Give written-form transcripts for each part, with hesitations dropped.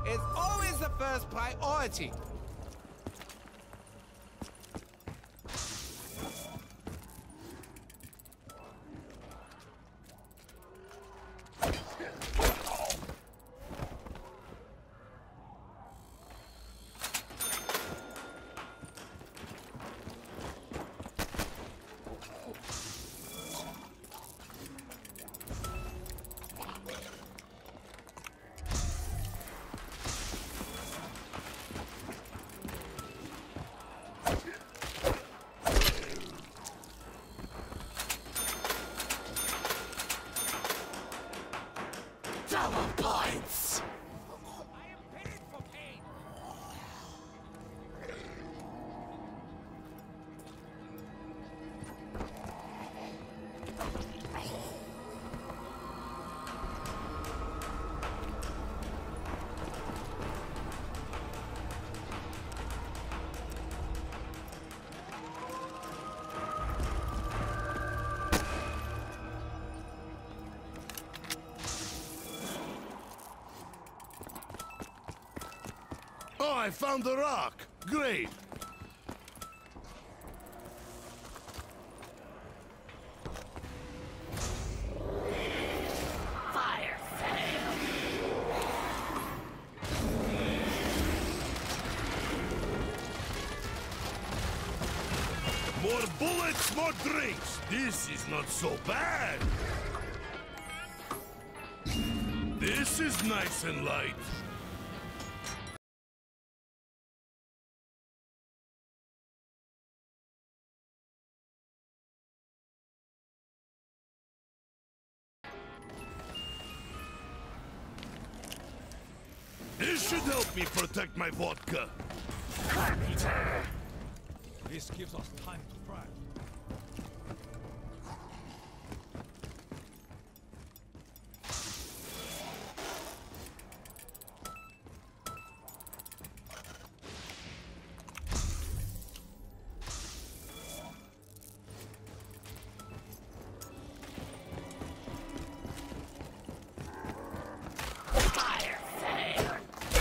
is always the first priority. Double points! I am paid for pain! Oh, I found the rock! Great! Fire sale! More bullets, more drinks! This is not so bad! This is nice and light. This should help me protect my vodka. Carpenter! This gives us time to prep. Fire sale!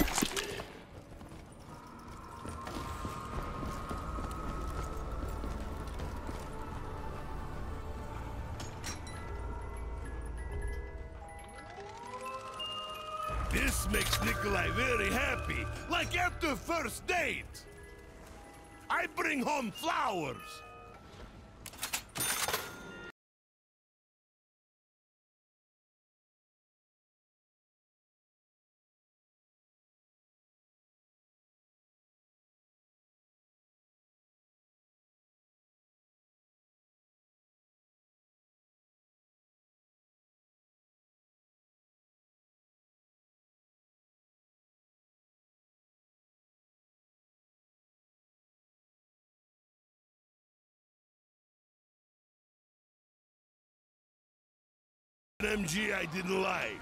This makes Nikolai very happy, like after first date. I bring home flowers. An MG I didn't like.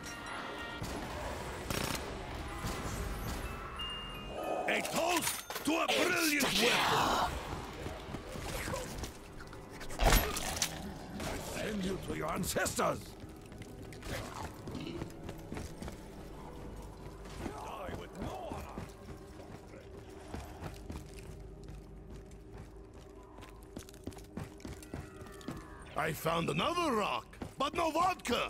A toast to a brilliant weapon. Send you to your ancestors! Die with no honor! I found another rock, but no vodka.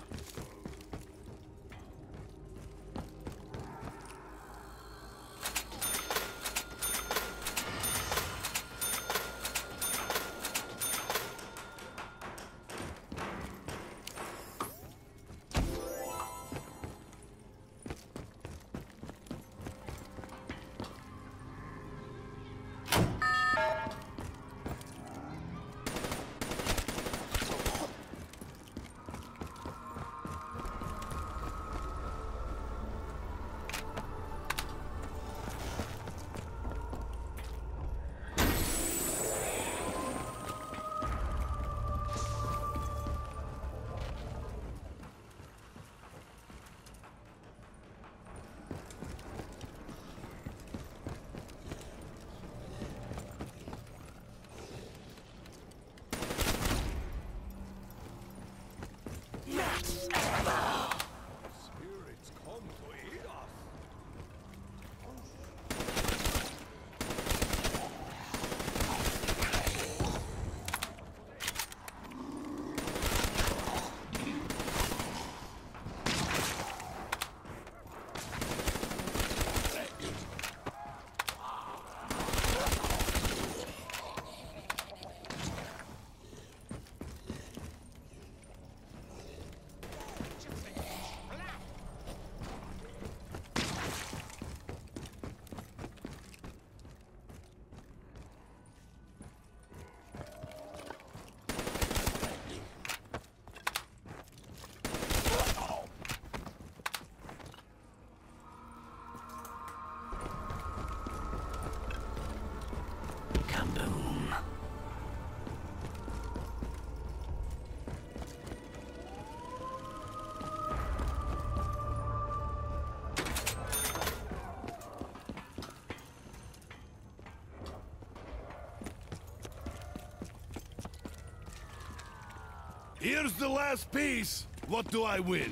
Here's the last piece. What do I win?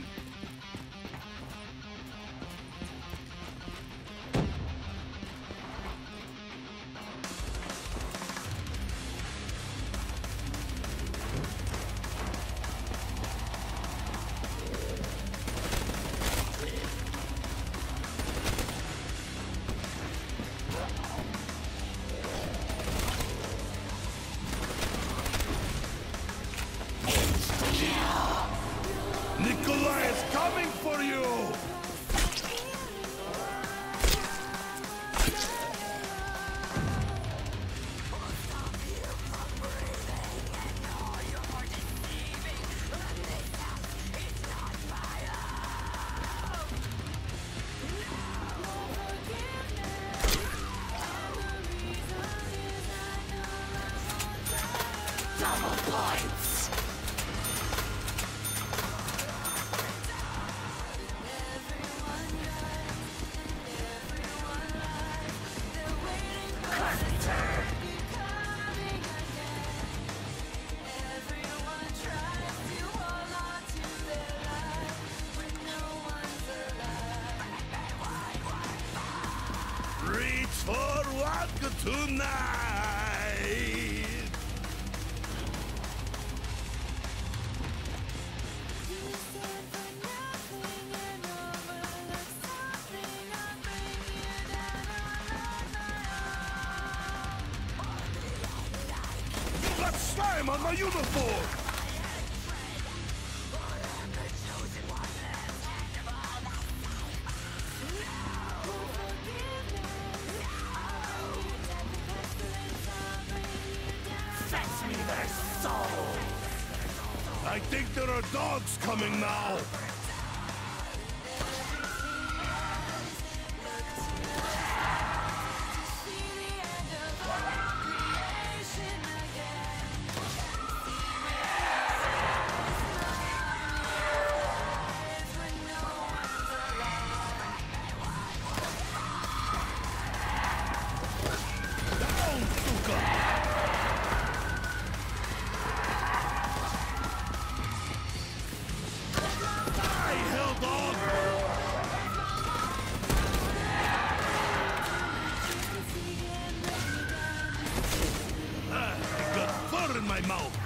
Nikolai is coming for you! Double points. Reach for what tonight! You got slime on my uniform! Fetch me their souls. I think there are dogs coming now! Down, Suka! Die, hell dog! I got fur in my mouth!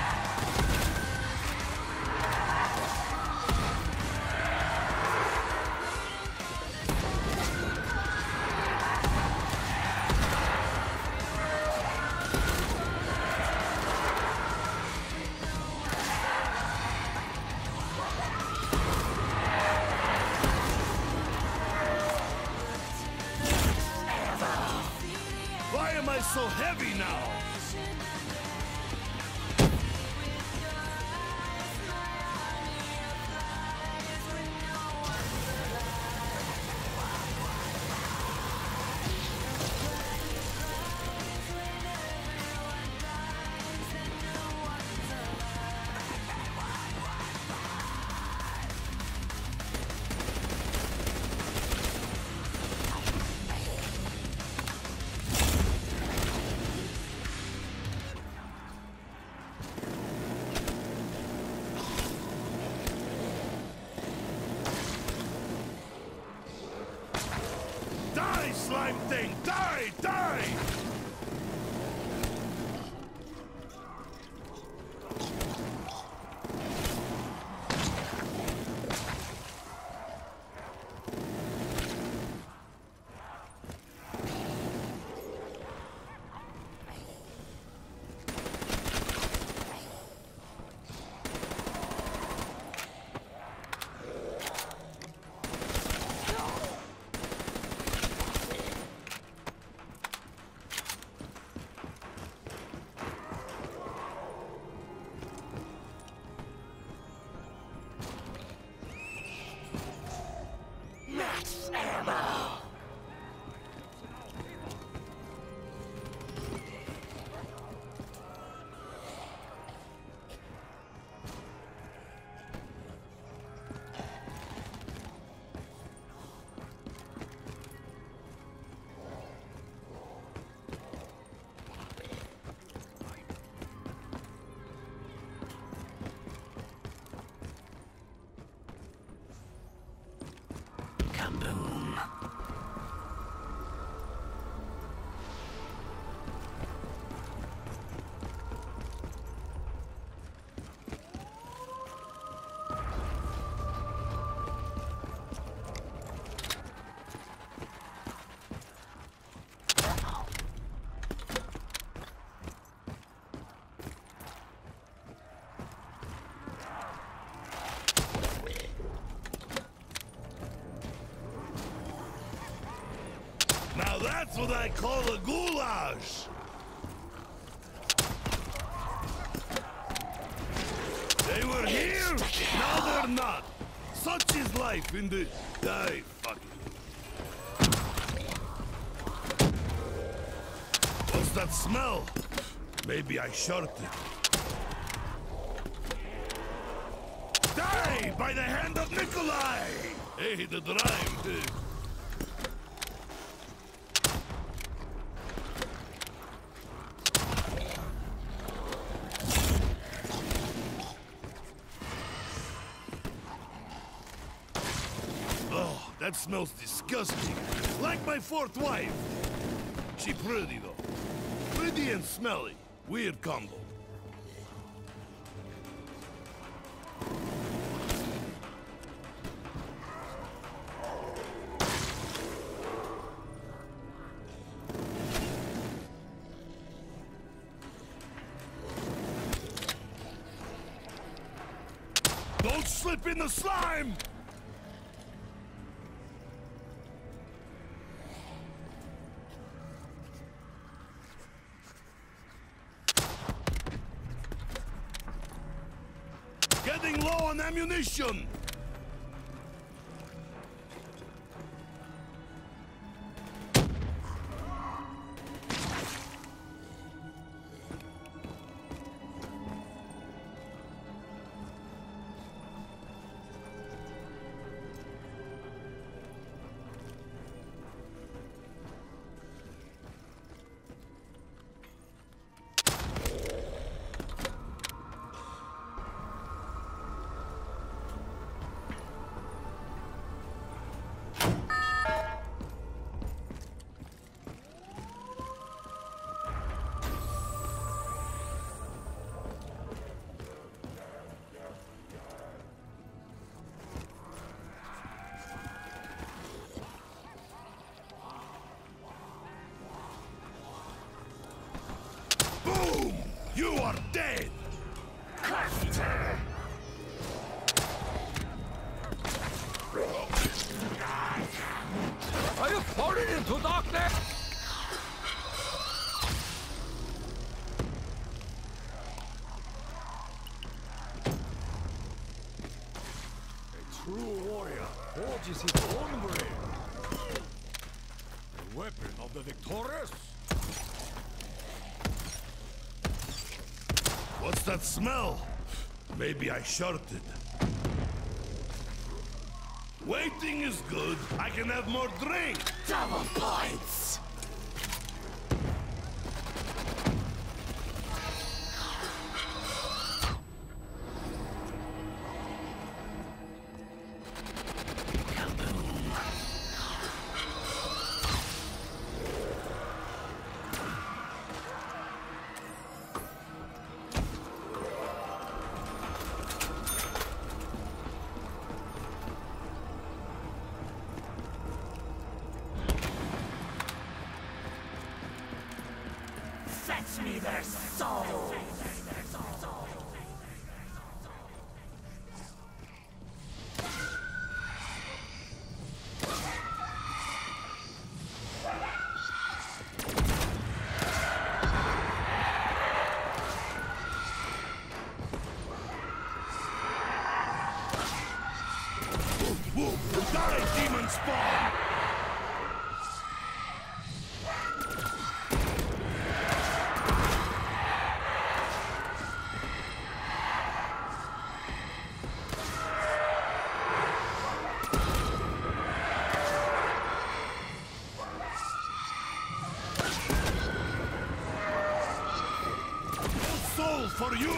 Why am I so heavy now? Die, slime thing! Die! Die! Max ammo. That's what I call a goulash. They were here, now they're not. Such is life in the... Die, fuck it. What's that smell? Maybe I shorted. Die by the hand of Nikolai! Hey, the rhyme. Oh, that smells disgusting. Like my fourth wife. She pretty though. Pretty and smelly. Weird combo. Don't slip in the slime! Getting low on ammunition! Boom! You are dead! Cluster! Are you falling into darkness? A true warrior forges his own blade. The weapon of the victorious. What's that smell? Maybe I shorted. Waiting is good. I can have more drink. Double points! Fetch me their souls! Whoa, die, demon spawn! Soul for you!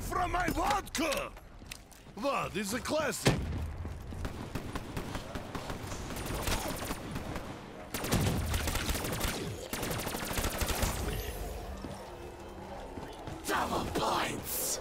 from my vodka! Wow, this is a classic. Double points!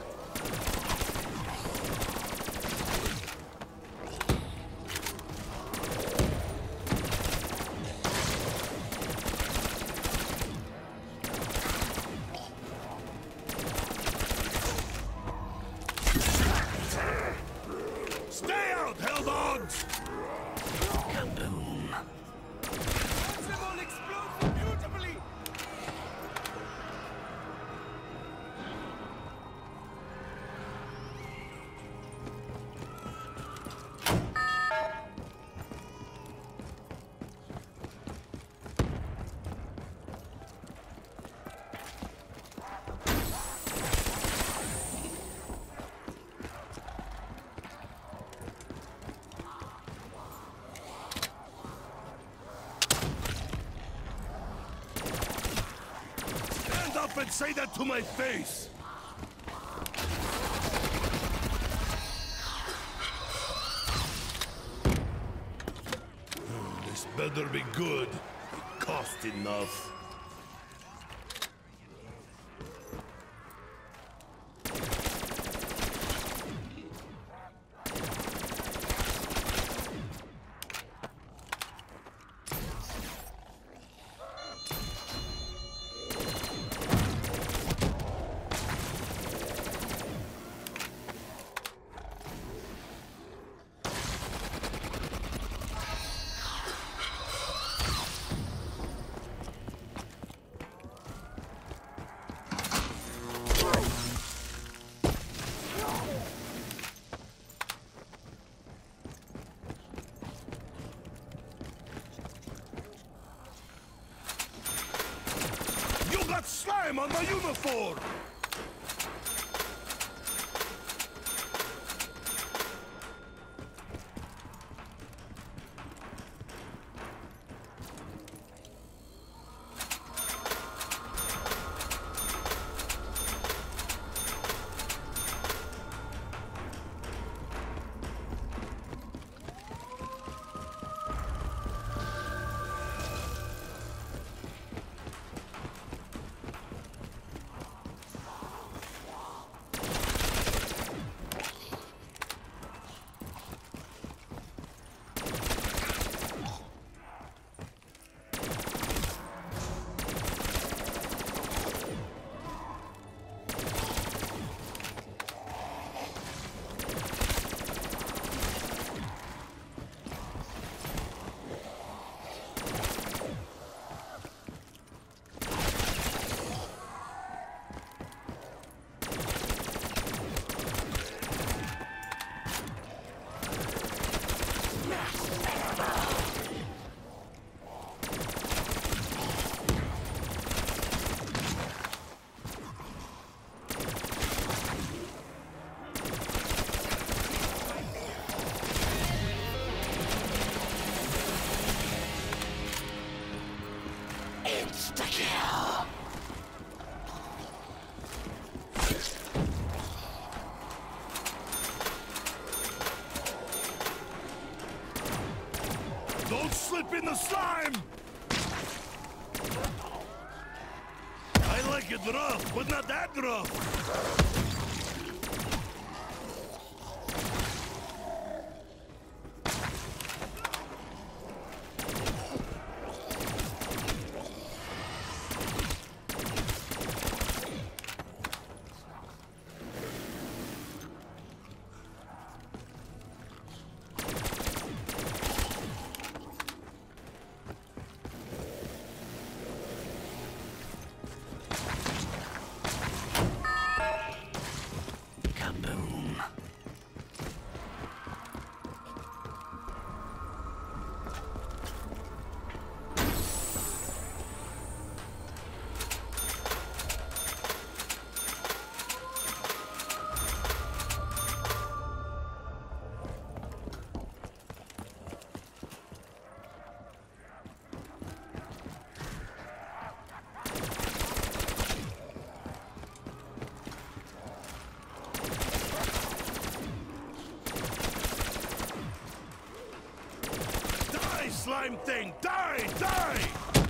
Stay out, helldogs! Kaboom! Possible explodes so beautifully! Stand up and say that to my face! This better be good. It cost enough. You got slime on my uniform! Insta-kill! Don't slip in the slime! I like it rough, but not that rough. slime thing! Die! Die!